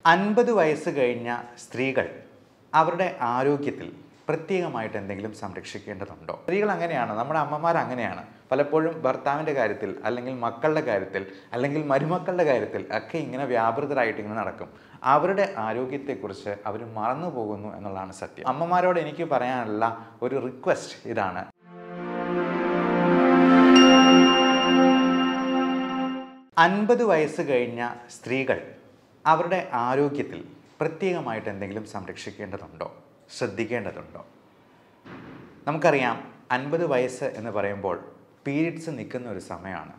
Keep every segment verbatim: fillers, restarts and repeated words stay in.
അൻപത് വയസ്സ് കഴിഞ്ഞ സ്ത്രീകൾ അവരുടെ ആരോഗ്യത്തിൽ പ്രത്യേകമായിട്ട് എന്തെങ്കിലും സംരക്ഷിക്കേണ്ടതുണ്ടോ? സ്ത്രീകൾ അങ്ങനെയാണ്, നമ്മുടെ അമ്മമാർ അങ്ങനെയാണ്. പലപ്പോഴും ഭർത്താവിൻ്റെ കാര്യത്തിൽ അല്ലെങ്കിൽ മക്കളുടെ കാര്യത്തിൽ അല്ലെങ്കിൽ മരുമക്കളുടെ കാര്യത്തിൽ ഒക്കെ ഇങ്ങനെ വ്യാപൃതരായിട്ട് ഇങ്ങനെ നടക്കും. അവരുടെ ആരോഗ്യത്തെക്കുറിച്ച് അവർ മറന്നു പോകുന്നു എന്നുള്ളതാണ് സത്യം. അമ്മമാരോട് എനിക്ക് പറയാനുള്ള ഒരു റിക്വസ്റ്റ് ഇതാണ്. അൻപത് വയസ്സ് കഴിഞ്ഞ സ്ത്രീകൾ അവരുടെ ആരോഗ്യത്തിൽ പ്രത്യേകമായിട്ട് എന്തെങ്കിലും സംരക്ഷിക്കേണ്ടതുണ്ടോ, ശ്രദ്ധിക്കേണ്ടതുണ്ടോ? നമുക്കറിയാം, അൻപത് വയസ്സ് എന്ന് പറയുമ്പോൾ പീരിയഡ്സ് നിൽക്കുന്ന ഒരു സമയമാണ്.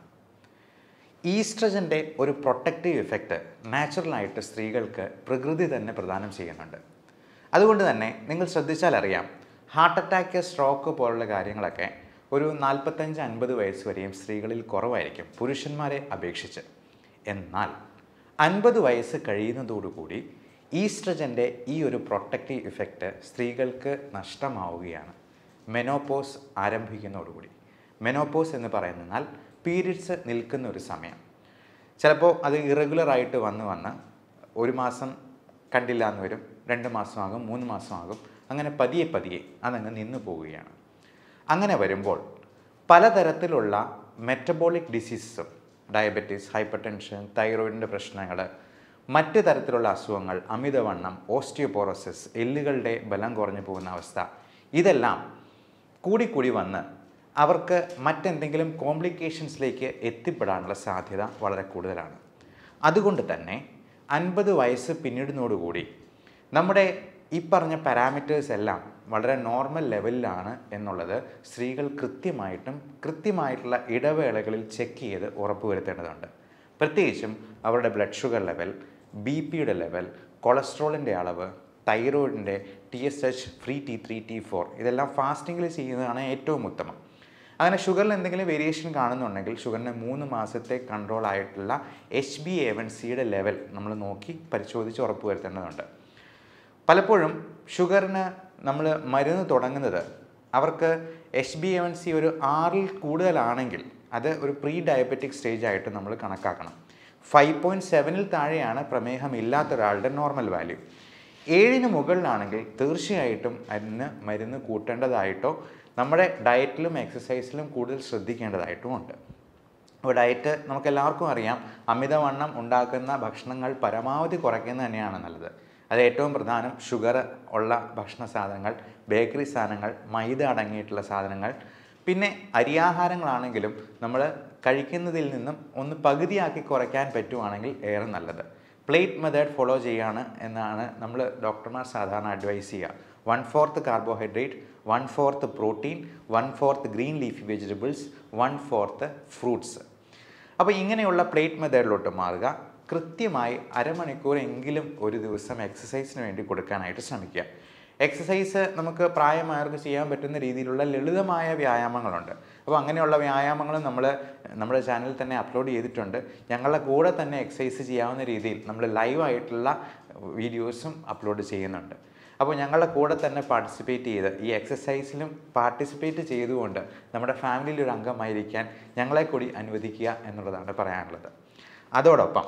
ഈസ്ട്രജൻ്റെ ഒരു പ്രൊട്ടക്റ്റീവ് ഇഫക്റ്റ് നാച്ചുറലായിട്ട് സ്ത്രീകൾക്ക് പ്രകൃതി തന്നെ പ്രദാനം ചെയ്യുന്നുണ്ട്. അതുകൊണ്ട് തന്നെ നിങ്ങൾ ശ്രദ്ധിച്ചാൽ അറിയാം, ഹാർട്ട് അറ്റാക്ക്, സ്ട്രോക്ക് പോലുള്ള കാര്യങ്ങളൊക്കെ ഒരു നാൽപ്പത്തഞ്ച് അൻപത് വയസ്സ് വരെയും സ്ത്രീകളിൽ കുറവായിരിക്കും പുരുഷന്മാരെ അപേക്ഷിച്ച്. എന്നാൽ അൻപത് വയസ്സ് കഴിയുന്നതോടുകൂടി ഈസ്ട്രജൻ്റെ ഈ ഒരു പ്രൊട്ടക്റ്റീവ് ഇഫക്റ്റ് സ്ത്രീകൾക്ക് നഷ്ടമാവുകയാണ്. മെനോപോസ് ആരംഭിക്കുന്നതോടുകൂടി. മെനോപോസ് എന്ന് പറയുന്നാൽ പീരിയഡ്സ് നിൽക്കുന്ന ഒരു സമയം. ചിലപ്പോൾ അത് ഇറഗുലറായിട്ട് വന്ന് വന്ന് ഒരു മാസം കണ്ടില്ല എന്ന് വരും, രണ്ട് മാസമാകും, മൂന്ന് മാസമാകും, അങ്ങനെ പതിയെ പതിയെ അതങ്ങ് നിന്നു പോവുകയാണ്. അങ്ങനെ വരുമ്പോൾ പലതരത്തിലുള്ള മെറ്റബോളിക് ഡിസീസസും, ഡയബറ്റീസ്, ഹൈപ്പർ ടെൻഷൻ, തൈറോയിഡിൻ്റെ പ്രശ്നങ്ങൾ, മറ്റ് തരത്തിലുള്ള അസുഖങ്ങൾ, അമിതവണ്ണം, ഓസ്റ്റിയോപോറോസിസ്, എല്ലുകളുടെ ബലം കുറഞ്ഞു പോകുന്ന അവസ്ഥ, ഇതെല്ലാം കൂടിക്കൂടി വന്ന് അവർക്ക് മറ്റെന്തെങ്കിലും കോംപ്ലിക്കേഷൻസിലേക്ക് എത്തിപ്പെടാനുള്ള സാധ്യത വളരെ കൂടുതലാണ്. അതുകൊണ്ട് തന്നെ അൻപത് വയസ്സ് പിന്നിടുന്നതോടുകൂടി നമ്മുടെ ഈ പറഞ്ഞ പാരാമീറ്റേഴ്സ് എല്ലാം വളരെ നോർമൽ ലെവലിലാണ് എന്നുള്ളത് സ്ത്രീകൾ കൃത്യമായിട്ടും കൃത്യമായിട്ടുള്ള ഇടവേളകളിൽ ചെക്ക് ചെയ്ത് ഉറപ്പുവരുത്തേണ്ടതുണ്ട്. പ്രത്യേകിച്ചും അവരുടെ ബ്ലഡ് ഷുഗർ ലെവൽ, ബി പിയുടെ ലെവൽ, കൊളസ്ട്രോളിൻ്റെ അളവ്, തൈറോയിഡിൻ്റെ T S H, free T three, T four, ഇതെല്ലാം ഫാസ്റ്റിങ്ങിൽ ചെയ്യുന്നതാണ് ഏറ്റവും ഉത്തമം. അങ്ങനെ ഷുഗറിൽ എന്തെങ്കിലും വേരിയേഷൻ കാണുന്നുണ്ടെങ്കിൽ ഷുഗറിന് മൂന്ന് മാസത്തെ കൺട്രോൾ ആയിട്ടുള്ള എച്ച് ബി എ വൺ സിയുടെ ലെവൽ നമ്മൾ നോക്കി പരിശോധിച്ച് ഉറപ്പുവരുത്തേണ്ടതുണ്ട്. പലപ്പോഴും ഷുഗറിന് നമ്മൾ മരുന്ന് തുടങ്ങുന്നത് അവർക്ക് H B A one C ഒരു ആറിൽ കൂടുതലാണെങ്കിൽ അത് ഒരു പ്രീ ഡയബറ്റിക് സ്റ്റേജ് ആയിട്ട് നമ്മൾ കണക്കാക്കണം. ഫൈവ് പോയിൻറ്റ് സെവനിൽ താഴെയാണ് പ്രമേഹം ഇല്ലാത്ത ഒരാളുടെ നോർമൽ വാല്യൂ. ഏഴിന് മുകളിലാണെങ്കിൽ തീർച്ചയായിട്ടും അതിന് മരുന്ന് കൂട്ടേണ്ടതായിട്ടോ നമ്മുടെ ഡയറ്റിലും എക്സസൈസിലും കൂടുതൽ ശ്രദ്ധിക്കേണ്ടതായിട്ടുമുണ്ട്. അപ്പോൾ ഡയറ്റ് നമുക്കെല്ലാവർക്കും അറിയാം, അമിതവണ്ണം ഉണ്ടാക്കുന്ന ഭക്ഷണങ്ങൾ പരമാവധി കുറയ്ക്കുന്നത് തന്നെയാണ് നല്ലത്. അത് ഏറ്റവും പ്രധാനം ഷുഗർ ഉള്ള ഭക്ഷണ സാധനങ്ങൾ, ബേക്കറി സാധനങ്ങൾ, മൈദ അടങ്ങിയിട്ടുള്ള സാധനങ്ങൾ, പിന്നെ അരിയാഹാരങ്ങളാണെങ്കിലും നമ്മൾ കഴിക്കുന്നതിൽ നിന്നും ഒന്ന് പകുതിയാക്കി കുറയ്ക്കാൻ പറ്റുവാണെങ്കിൽ ഏറെ നല്ലത്. പ്ലേറ്റ് മെത്തേഡ് ഫോളോ ചെയ്യുകയാണ് എന്നാണ് നമ്മൾ ഡോക്ടർമാർ സാധാരണ അഡ്വൈസ് ചെയ്യുക. One fourth carbohydrate, one fourth protein, one fourth green leafy vegetables, one fourth fruits. അപ്പോൾ ഇങ്ങനെയുള്ള പ്ലേറ്റ് മെത്തേഡിലോട്ട് മാറുക. കൃത്യമായി അരമണിക്കൂറെങ്കിലും ഒരു ദിവസം എക്സസൈസിന് വേണ്ടി കൊടുക്കാനായിട്ട് ശ്രമിക്കുക. എക്സസൈസ് നമുക്ക് പ്രായമായവർക്ക് ചെയ്യാൻ പറ്റുന്ന രീതിയിലുള്ള ലളിതമായ വ്യായാമങ്ങളുണ്ട്. അപ്പോൾ അങ്ങനെയുള്ള വ്യായാമങ്ങൾ നമ്മൾ നമ്മുടെ ചാനലിൽ തന്നെ അപ്ലോഡ് ചെയ്തിട്ടുണ്ട്. ഞങ്ങളുടെ കൂടെ തന്നെ എക്സസൈസ് ചെയ്യാവുന്ന രീതിയിൽ നമ്മൾ ലൈവായിട്ടുള്ള വീഡിയോസും അപ്ലോഡ് ചെയ്യുന്നുണ്ട്. അപ്പോൾ ഞങ്ങളുടെ കൂടെ തന്നെ പാർട്ടിസിപ്പേറ്റ് ചെയ്ത് ഈ എക്സസൈസിലും പാർട്ടിസിപ്പേറ്റ് ചെയ്തുകൊണ്ട് നമ്മുടെ ഫാമിലിയിൽ ഒരു അംഗമായിരിക്കാൻ ഞങ്ങളെ കൂടി അനുവദിക്കുക എന്നുള്ളതാണ് പറയാനുള്ളത്. അതോടൊപ്പം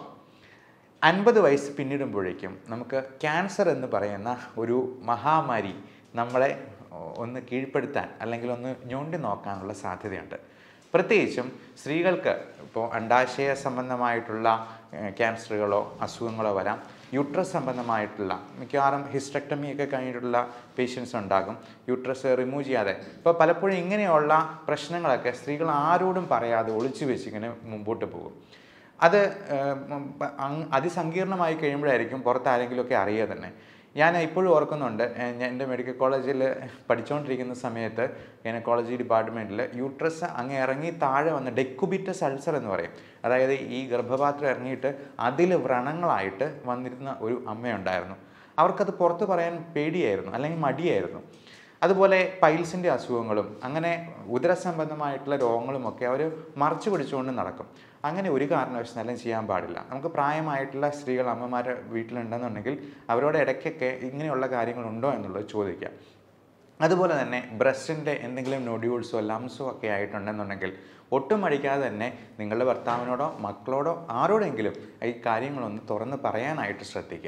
അൻപത് വയസ്സ് പിന്നിടുമ്പോഴേക്കും നമുക്ക് ക്യാൻസർ എന്ന് പറയുന്ന ഒരു മഹാമാരി നമ്മളെ ഒന്ന് കീഴ്പ്പെടുത്താൻ അല്ലെങ്കിൽ ഒന്ന് ഞൊണ്ടി നോക്കാനുള്ള സാധ്യതയുണ്ട്. പ്രത്യേകിച്ചും സ്ത്രീകൾക്ക് ഇപ്പോൾ അണ്ഡാശയ സംബന്ധമായിട്ടുള്ള ക്യാൻസറുകളോ അസുഖങ്ങളോ വരാം. യൂട്രസ് സംബന്ധമായിട്ടുള്ള മിക്കവാറും ഹിസ്റ്റക്ടമിയൊക്കെ കഴിഞ്ഞിട്ടുള്ള പേഷ്യൻസ് ഉണ്ടാകും, യൂട്രസ് റിമൂവ് ചെയ്യാതെ. ഇപ്പോൾ പലപ്പോഴും ഇങ്ങനെയുള്ള പ്രശ്നങ്ങളൊക്കെ സ്ത്രീകൾ ആരോടും പറയാതെ ഒളിച്ചു വെച്ചിങ്ങനെ മുമ്പോട്ട് പോകും. അത് അതിസങ്കീർണമായി കഴിയുമ്പോഴായിരിക്കും പുറത്ത് ആരെങ്കിലുമൊക്കെ അറിയുക തന്നെ. ഞാൻ ഇപ്പോഴും ഓർക്കുന്നുണ്ട്, ഞാൻ എൻ്റെ മെഡിക്കൽ കോളേജിൽ പഠിച്ചുകൊണ്ടിരിക്കുന്ന സമയത്ത് ഗൈനക്കോളജി ഡിപ്പാർട്ട്മെൻറ്റിൽ യൂട്രസ് അങ്ങ് ഇറങ്ങി താഴെ വന്ന് ഡെക്കുബിറ്റസ് അൾസർ എന്ന് പറയും, അതായത് ഈ ഗർഭപാത്രം ഇറങ്ങിയിട്ട് അതിൽ വ്രണങ്ങളായിട്ട് വന്നിരുന്ന ഒരു അമ്മയുണ്ടായിരുന്നു. അവർക്കത് പുറത്ത് പറയാൻ പേടിയായിരുന്നു അല്ലെങ്കിൽ മടിയായിരുന്നു. അതുപോലെ പൈൽസിൻ്റെ അസുഖങ്ങളും അങ്ങനെ ഉദരസംബന്ധമായിട്ടുള്ള രോഗങ്ങളുമൊക്കെ അവർ മറച്ചു പിടിച്ചുകൊണ്ട് നടക്കും. അങ്ങനെ ഒരു കാരണവശാലും ചെയ്യാൻ പാടില്ല. നമുക്ക് പ്രായമായിട്ടുള്ള സ്ത്രീകൾ അമ്മമാരെ വീട്ടിലുണ്ടെന്നുണ്ടെങ്കിൽ അവരോട് ഇടയ്ക്കൊക്കെ ഇങ്ങനെയുള്ള കാര്യങ്ങളുണ്ടോ എന്നുള്ളത് ചോദിക്കാം. അതുപോലെ തന്നെ ബ്രസ്റ്റിൻ്റെ എന്തെങ്കിലും നൊഡ്യൂൾസോ ലംസോ ഒക്കെ ആയിട്ടുണ്ടെന്നുണ്ടെങ്കിൽ ഒട്ടും മടിക്കാതെ തന്നെ നിങ്ങളുടെ ഭർത്താവിനോടോ മക്കളോടോ ആരോടെങ്കിലും ഈ കാര്യങ്ങളൊന്ന് തുറന്ന് പറയാനായിട്ട് ശ്രദ്ധിക്കുക.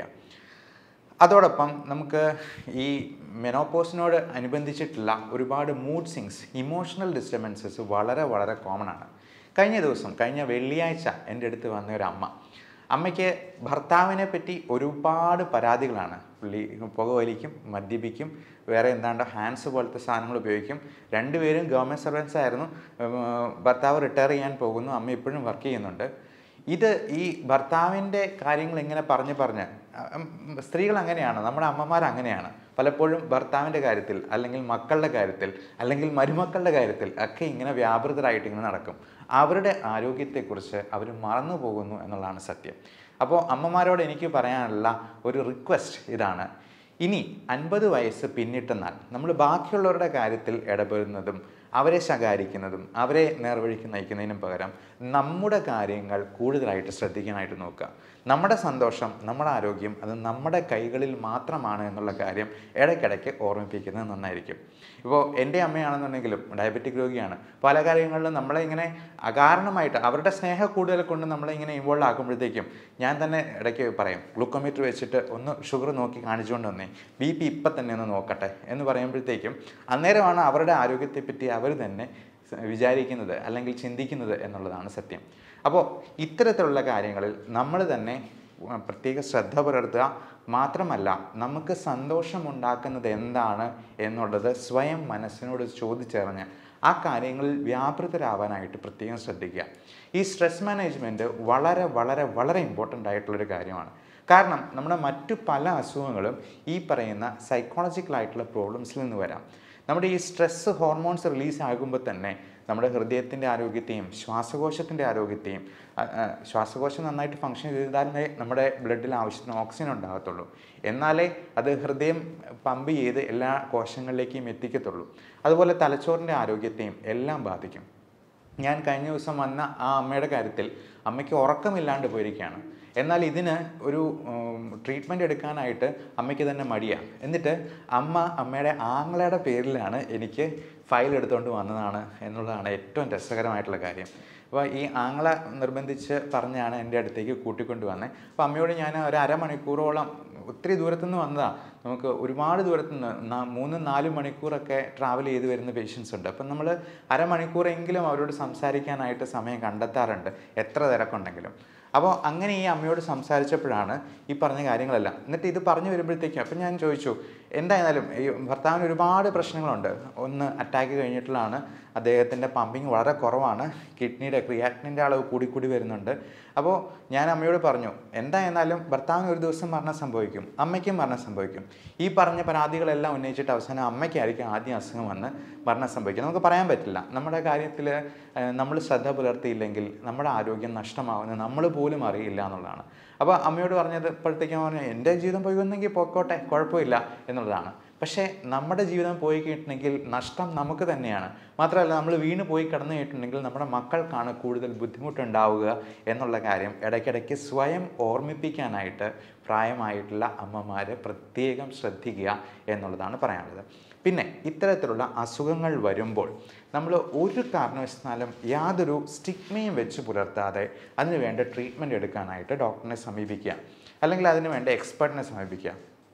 അതോടൊപ്പം നമുക്ക് ഈ മെനോപോസിനോട് അനുബന്ധിച്ചിട്ടുള്ള ഒരുപാട് മൂഡ് സ്വിങ്സ്, ഇമോഷണൽ ഡിസ്റ്റർബൻസസ് വളരെ വളരെ കോമൺ ആണ്. കഴിഞ്ഞ ദിവസം കഴിഞ്ഞ വെള്ളിയാഴ്ച എൻ്റെ അടുത്ത് വന്ന ഒരു അമ്മ, അമ്മയ്ക്ക് ഭർത്താവിനെ പറ്റി ഒരുപാട് പരാതികളാണ്. പുള്ളി പുകവലിക്കും, മദ്യപിക്കും, വേറെ എന്താണ്ടോ ഹാൻഡ്സ് പോലത്തെ സാധനങ്ങൾ ഉപയോഗിക്കും. രണ്ടുപേരും ഗവൺമെൻറ് സർവൻസ് ആയിരുന്നു. ഭർത്താവ് റിട്ടയർ ചെയ്യാൻ പോകുന്നു, അമ്മ ഇപ്പോഴും വർക്ക് ചെയ്യുന്നുണ്ട്. ഇത് ഈ ഭർത്താവിൻ്റെ കാര്യങ്ങൾ ഇങ്ങനെ പറഞ്ഞ് പറഞ്ഞ് സ്ത്രീകൾ അങ്ങനെയാണ്, നമ്മുടെ അമ്മമാർ അങ്ങനെയാണ്. പലപ്പോഴും ഭർത്താവിൻ്റെ കാര്യത്തിൽ അല്ലെങ്കിൽ മക്കളുടെ കാര്യത്തിൽ അല്ലെങ്കിൽ മരുമക്കളുടെ കാര്യത്തിൽ ഒക്കെ ഇങ്ങനെ വ്യാപൃതരായിട്ട് ഇങ്ങനെ നടക്കും. അവരുടെ ആരോഗ്യത്തെക്കുറിച്ച് അവർ മറന്നു പോകുന്നു എന്നുള്ളതാണ് സത്യം. അപ്പോൾ അമ്മമാരോട് എനിക്ക് പറയാനുള്ള ഒരു റിക്വസ്റ്റ് ഇതാണ്. ഇനി അൻപത് വയസ്സ് പിന്നിട്ടെന്നാൽ നമ്മൾ ബാക്കിയുള്ളവരുടെ കാര്യത്തിൽ ഇടപെടുന്നതും അവരെ ശകാരിക്കുന്നതും അവരെ നേർവഴിക്ക് നയിക്കുന്നതിനും പകരം നമ്മുടെ കാര്യങ്ങൾ കൂടുതലായിട്ട് ശ്രദ്ധിക്കാനായിട്ട് നോക്കുക. നമ്മുടെ സന്തോഷം, നമ്മുടെ ആരോഗ്യം അത് നമ്മുടെ കൈകളിൽ മാത്രമാണ് എന്നുള്ള കാര്യം ഇടയ്ക്കിടയ്ക്ക് ഓർമ്മിപ്പിക്കുന്നത് നന്നായിരിക്കും. ഇപ്പോൾ എൻ്റെ അമ്മയാണെന്നുണ്ടെങ്കിലും ഡയബറ്റിക് രോഗിയാണ്. പല കാര്യങ്ങളിലും നമ്മളെ ഇങ്ങനെ അകാരണമായിട്ട് അവരുടെ സ്നേഹ കൂടുതൽ കൊണ്ട് നമ്മളെ ഇങ്ങനെ ഇൻവോൾവ് ആക്കുമ്പോഴത്തേക്കും ഞാൻ തന്നെ ഇടയ്ക്ക് പറയും, ഗ്ലൂക്കോമീറ്റർ വെച്ചിട്ട് ഒന്ന് ഷുഗർ നോക്കി കാണിച്ചുകൊണ്ട് വന്നേ, ബി പി ഇപ്പം തന്നെ ഒന്ന് നോക്കട്ടെ എന്ന് പറയുമ്പോഴത്തേക്കും അന്നേരമാണ് അവരുടെ ആരോഗ്യത്തെപ്പറ്റി അവർ തന്നെ വിചാരിക്കുന്നത് അല്ലെങ്കിൽ ചിന്തിക്കുന്നത് എന്നുള്ളതാണ് സത്യം. അപ്പോൾ ഇത്തരത്തിലുള്ള കാര്യങ്ങളിൽ നമ്മൾ തന്നെ പ്രത്യേക ശ്രദ്ധ പുലർത്തുക. മാത്രമല്ല, നമുക്ക് സന്തോഷമുണ്ടാക്കുന്നത് എന്താണ് എന്നുള്ളത് സ്വയം മനസ്സിനോട് ചോദിച്ചറിഞ്ഞ് ആ കാര്യങ്ങളിൽ വ്യാപൃതരാവാനായിട്ട് പ്രത്യേകം ശ്രദ്ധിക്കുക. ഈ സ്ട്രെസ് മാനേജ്മെൻറ്റ് വളരെ വളരെ വളരെ ഇമ്പോർട്ടൻ്റ് ആയിട്ടുള്ളൊരു കാര്യമാണ്. കാരണം നമ്മുടെ മറ്റു പല അസുഖങ്ങളും ഈ പറയുന്ന സൈക്കോളജിക്കലായിട്ടുള്ള പ്രോബ്ലംസിൽ നിന്ന് വരാം. നമ്മുടെ ഈ സ്ട്രെസ് ഹോർമോൺസ് റിലീസ് ആകുമ്പോൾ തന്നെ നമ്മുടെ ഹൃദയത്തിൻ്റെ ആരോഗ്യത്തെയും ശ്വാസകോശത്തിൻ്റെ ആരോഗ്യത്തെയും, ശ്വാസകോശം നന്നായിട്ട് ഫങ്ഷൻ ചെയ്താലേ നമ്മുടെ ബ്ലഡിൽ ആവശ്യത്തിന് ഓക്സിജൻ ഉണ്ടാകത്തുള്ളൂ. എന്നാലേ അത് ഹൃദയം പമ്പ് ചെയ്ത് എല്ലാ കോശങ്ങളിലേക്കും എത്തിക്കത്തുള്ളൂ. അതുപോലെ തലച്ചോറിൻ്റെ ആരോഗ്യത്തെയും എല്ലാം ബാധിക്കും. ഞാൻ കഴിഞ്ഞ ദിവസം വന്ന ആ അമ്മയുടെ കാര്യത്തിൽ അമ്മയ്ക്ക് ഉറക്കമില്ലാണ്ട് പോയിരിക്കുകയാണ്. എന്നാൽ ഇതിന് ഒരു ട്രീറ്റ്മെൻറ്റ് എടുക്കാനായിട്ട് അമ്മയ്ക്ക് തന്നെ മടിയാണ്. എന്നിട്ട് അമ്മ അമ്മയുടെ ആങ്ങളയുടെ പേരിലാണ് എനിക്ക് ഫയൽ എടുത്തുകൊണ്ട് വന്നതാണ് എന്നുള്ളതാണ് ഏറ്റവും രസകരമായിട്ടുള്ള കാര്യം. അപ്പോൾ ഈ ആങ്ങള നിർബന്ധിച്ച് പറഞ്ഞാണ് എൻ്റെ അടുത്തേക്ക് കൂട്ടിക്കൊണ്ട് വന്നത്. അപ്പോൾ അമ്മയോട് ഞാൻ ഒരു അരമണിക്കൂറോളം, ഒത്തിരി ദൂരത്തുനിന്ന് വന്നതാണ്, നമുക്ക് ഒരുപാട് ദൂരത്തുനിന്ന് മൂന്ന് നാല് മണിക്കൂറൊക്കെ ട്രാവൽ ചെയ്ത് വരുന്ന പേഷ്യൻസ് ഉണ്ട്. അപ്പം നമ്മൾ അരമണിക്കൂറെങ്കിലും അവരോട് സംസാരിക്കാനായിട്ട് സമയം കണ്ടെത്താറുണ്ട്, എത്ര തിരക്കുണ്ടെങ്കിലും. അപ്പോൾ അങ്ങനെ ഈ അമ്മയോട് സംസാരിച്ചപ്പോഴാണ് ഈ പറഞ്ഞ കാര്യങ്ങളെല്ലാം. എന്നിട്ട് ഇത് പറഞ്ഞു വരുമ്പോഴത്തേക്കും അപ്പം ഞാൻ ചോദിച്ചു, എന്തായാലും ഈ ഭർത്താവിന് ഒരുപാട് പ്രശ്നങ്ങളുണ്ട്. ഒന്ന് അറ്റാക്ക് കഴിഞ്ഞിട്ടുള്ളതാണ്, അദ്ദേഹത്തിൻ്റെ പമ്പിങ് വളരെ കുറവാണ്, കിഡ്നിയുടെ ക്രിയാറ്റിനിൻ്റെ അളവ് കൂടിക്കൂടി വരുന്നുണ്ട്. അപ്പോൾ ഞാൻ അമ്മയോട് പറഞ്ഞു, എന്തായാലും ഭർത്താവിന് ഒരു ദിവസം മരണം സംഭവിക്കും, അമ്മയ്ക്കും മരണം സംഭവിക്കും. ഈ പറഞ്ഞ പരാതികളെല്ലാം ഉന്നയിച്ചിട്ട് അവസാനം അമ്മയ്ക്കായിരിക്കും ആദ്യം അസുഖം വന്ന് മരണം സംഭവിക്കും. നമുക്ക് പറയാൻ പറ്റില്ല. നമ്മുടെ കാര്യത്തിൽ നമ്മൾ ശ്രദ്ധ പുലർത്തിയില്ലെങ്കിൽ നമ്മുടെ ആരോഗ്യം നഷ്ടമാവുന്നത് നമ്മൾ പോലും അറിയില്ല എന്നുള്ളതാണ്. അപ്പോൾ അമ്മയോട് പറഞ്ഞത് ഇപ്പോഴത്തേക്കും പറഞ്ഞു, എൻ്റെ ജീവിതം പോയി വന്നെങ്കിൽ പോയിക്കോട്ടെ, കുഴപ്പമില്ല എന്നുള്ളതാണ്. പക്ഷേ നമ്മുടെ ജീവിതം പോയി കഴിഞ്ഞിട്ടുണ്ടെങ്കിൽ നഷ്ടം നമുക്ക് തന്നെയാണ്. മാത്രമല്ല, നമ്മൾ വീണ് പോയി കിടന്നു കഴിഞ്ഞിട്ടുണ്ടെങ്കിൽ നമ്മുടെ മക്കൾക്കാണ് കൂടുതൽ ബുദ്ധിമുട്ടുണ്ടാവുക എന്നുള്ള കാര്യം ഇടയ്ക്കിടയ്ക്ക് സ്വയം ഓർമ്മിപ്പിക്കാനായിട്ട് പ്രായമായിട്ടുള്ള അമ്മമാർ പ്രത്യേകം ശ്രദ്ധിക്കുക എന്നുള്ളതാണ് പറയാനുള്ളത്. പിന്നെ ഇത്തരത്തിലുള്ള അസുഖങ്ങൾ വരുമ്പോൾ നമ്മൾ ഒരു കാരണവശാലും യാതൊരു സ്റ്റിഗ്മയും വെച്ച് പുലർത്താതെ അതിന് വേണ്ട ട്രീറ്റ്മെൻറ്റ് എടുക്കാനായിട്ട് ഡോക്ടറിനെ സമീപിക്കുക, അല്ലെങ്കിൽ അതിന് വേണ്ട എക്സ്പെർട്ടിനെ സമീപിക്കുക.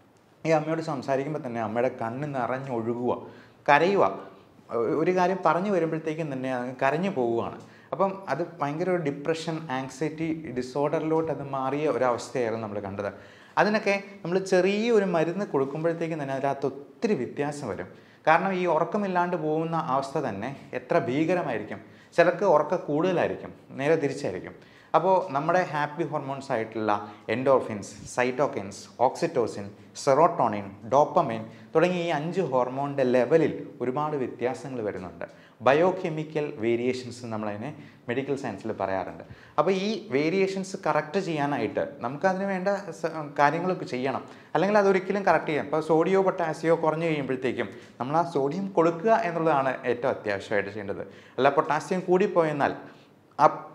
ഈ അമ്മയോട് സംസാരിക്കുമ്പോൾ തന്നെ അമ്മയുടെ കണ്ണ് നിറഞ്ഞൊഴുകുക, കരയുക. ഒരു കാര്യം പറഞ്ഞു വരുമ്പോഴത്തേക്കും തന്നെ കരഞ്ഞു പോവുകയാണ്. അപ്പം അത് ഭയങ്കര ഒരു ഡിപ്രഷൻ, ആങ്സൈറ്റി ഡിസോർഡറിലോട്ട് അത് മാറിയ ഒരവസ്ഥയായിരുന്നു നമ്മൾ കണ്ടത്. അതിനൊക്കെ നമ്മൾ ചെറിയൊരു മരുന്ന് കൊടുക്കുമ്പോഴത്തേക്കും തന്നെ അതിനകത്ത് ഒത്തിരി വ്യത്യാസം വരും. കാരണം ഈ ഉറക്കമില്ലാണ്ട് പോകുന്ന അവസ്ഥ തന്നെ എത്ര ഭീകരമായിരിക്കും. ചിലർക്ക് ഉറക്കം കൂടുതലായിരിക്കും, നേരെ തിരിച്ചായിരിക്കും. അപ്പോൾ നമ്മുടെ ഹാപ്പി ഹോർമോൺസ് ആയിട്ടുള്ള endorphins, cytokines, oxytocin, serotonin, dopamine തുടങ്ങിയ ഈ അഞ്ച് ഹോർമോണിൻ്റെ ലെവലിൽ ഒരുപാട് വ്യത്യാസങ്ങൾ വരുന്നുണ്ട്. ബയോ കെമിക്കൽ വേരിയേഷൻസ് നമ്മളതിനെ മെഡിക്കൽ സയൻസിൽ പറയാറുണ്ട്. അപ്പോൾ ഈ വേരിയേഷൻസ് കറക്റ്റ് ചെയ്യാനായിട്ട് നമുക്കതിന് വേണ്ട കാര്യങ്ങളൊക്കെ ചെയ്യണം, അല്ലെങ്കിൽ അതൊരിക്കലും കറക്റ്റ് ചെയ്യാം. ഇപ്പോൾ സോഡിയോ പൊട്ടാസിയോ കുറഞ്ഞു കഴിയുമ്പോഴത്തേക്കും നമ്മൾ ആ സോഡിയം കൊടുക്കുക എന്നുള്ളതാണ് ഏറ്റവും അത്യാവശ്യമായിട്ട് ചെയ്യേണ്ടത്. അല്ല പൊട്ടാസ്യം കൂടിപ്പോയെന്നാൽ ആ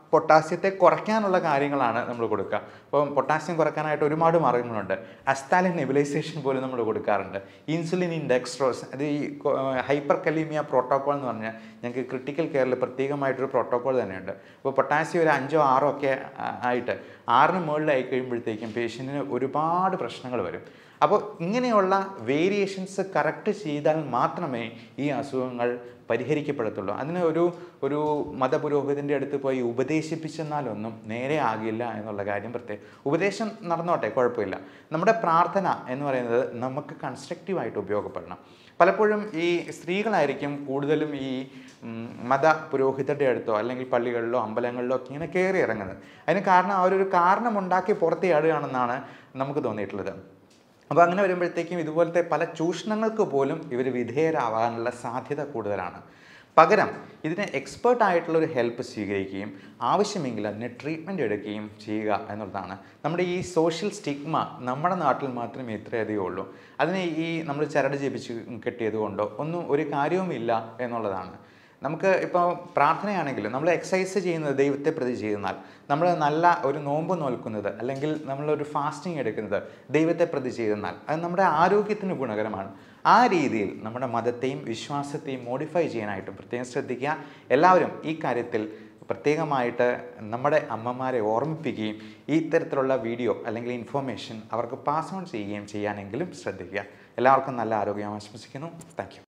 പൊട്ടാസ്യത്തെ കുറയ്ക്കാനുള്ള കാര്യങ്ങളാണ് നമ്മൾ കൊടുക്കുക. അപ്പം പൊട്ടാസ്യം കുറയ്ക്കാനായിട്ട് ഒരുപാട് മാർഗ്ഗങ്ങളുണ്ട്. അസ്താലിൻ നെബുലൈസേഷൻ പോലും നമ്മൾ കൊടുക്കാറുണ്ട്. ഇൻസുലിൻ ഇൻ ഡെക്സ്ട്രോസ്, അത് ഈ ഹൈപ്പർ കലീമിയ പ്രോട്ടോക്കോൾ എന്ന് പറഞ്ഞാൽ ഞങ്ങൾക്ക് ക്രിട്ടിക്കൽ കെയറിൽ പ്രത്യേകമായിട്ടൊരു പ്രോട്ടോക്കോൾ തന്നെയുണ്ട്. അപ്പോൾ പൊട്ടാസ്യം ഒരു അഞ്ചോ ആറോ ഒക്കെ ആയിട്ട് ആറിന് മുകളിലായി കഴിയുമ്പോഴത്തേക്കും പേഷ്യൻറ്റിന് ഒരുപാട് പ്രശ്നങ്ങൾ വരും. അപ്പോൾ ഇങ്ങനെയുള്ള വേരിയേഷൻസ് കറക്റ്റ് ചെയ്താൽ മാത്രമേ ഈ അസുഖങ്ങൾ പരിഹരിക്കപ്പെടത്തുള്ളൂ. അതിന് ഒരു ഒരു മതപുരോഹിതൻ്റെ അടുത്ത് പോയി ഉപദേശിപ്പിച്ചെന്നാലൊന്നും നേരെ ആകില്ല എന്നുള്ള കാര്യം പ്രത്യേകം. ഉപദേശം നടന്നോട്ടെ, കുഴപ്പമില്ല. നമ്മുടെ പ്രാർത്ഥന എന്ന് പറയുന്നത് നമുക്ക് കൺസ്ട്രക്റ്റീവായിട്ട് ഉപയോഗപ്പെടണം. പലപ്പോഴും ഈ സ്ത്രീകളായിരിക്കും കൂടുതലും ഈ മത പുരോഹിതരുടെ അടുത്തോ അല്ലെങ്കിൽ പള്ളികളിലോ അമ്പലങ്ങളിലോ ഒക്കെ ഇങ്ങനെ കയറി ഇറങ്ങുന്നത്. അതിന് കാരണം അവരൊരു കാരണമുണ്ടാക്കി പുറത്തിയാടുകയാണെന്നാണ് നമുക്ക് തോന്നിയിട്ടുള്ളത്. അപ്പോൾ അങ്ങനെ വരുമ്പോഴത്തേക്കും ഇതുപോലത്തെ പല ചൂഷണങ്ങൾക്ക് പോലും ഇവർ വിധേയരാവാനുള്ള സാധ്യത കൂടുതലാണ്. പകരം ഇതിന് എക്സ്പേർട്ടായിട്ടുള്ളൊരു ഹെൽപ്പ് സ്വീകരിക്കുകയും ആവശ്യമെങ്കിൽ അതിന് ട്രീറ്റ്മെൻറ്റ് എടുക്കുകയും ചെയ്യുക എന്നുള്ളതാണ്. നമ്മുടെ ഈ സോഷ്യൽ സ്റ്റിഗ്മ നമ്മുടെ നാട്ടിൽ മാത്രമേ ഇത്രയധികം ഉള്ളൂ. അതിനെ ഈ നമ്മൾ ചരട് ജപിച്ച് കെട്ടിയത് കൊണ്ടോ ഒന്നും ഒരു കാര്യവുമില്ല എന്നുള്ളതാണ്. നമുക്ക് ഇപ്പോൾ പ്രാർത്ഥനയാണെങ്കിലും നമ്മൾ എക്സസൈസ് ചെയ്യുന്നത് ദൈവത്തെ പ്രതി ചെയ്യുന്നാൽ, നമ്മൾ നല്ല ഒരു നോമ്പ് നോൽക്കുന്നത് അല്ലെങ്കിൽ നമ്മളൊരു ഫാസ്റ്റിംഗ് എടുക്കുന്നത് ദൈവത്തെ പ്രതി ചെയ്യുന്നാൽ അത് നമ്മുടെ ആരോഗ്യത്തിന് ഗുണകരമാണ്. ആ രീതിയിൽ നമ്മുടെ മതത്തെയും വിശ്വാസത്തെയും മോഡിഫൈ ചെയ്യാനായിട്ടും പ്രത്യേകം ശ്രദ്ധിക്കുക. എല്ലാവരും ഈ കാര്യത്തിൽ പ്രത്യേകമായിട്ട് നമ്മുടെ അമ്മമാരെ ഓർമ്മിപ്പിക്കുകയും ഈ തരത്തിലുള്ള വീഡിയോ അല്ലെങ്കിൽ ഇൻഫോർമേഷൻ അവർക്ക് പാസ് ഓൺ ചെയ്യുകയും ചെയ്യാനെങ്കിലും ശ്രദ്ധിക്കുക. എല്ലാവർക്കും നല്ല ആരോഗ്യം ആശംസിക്കുന്നു. Thank U.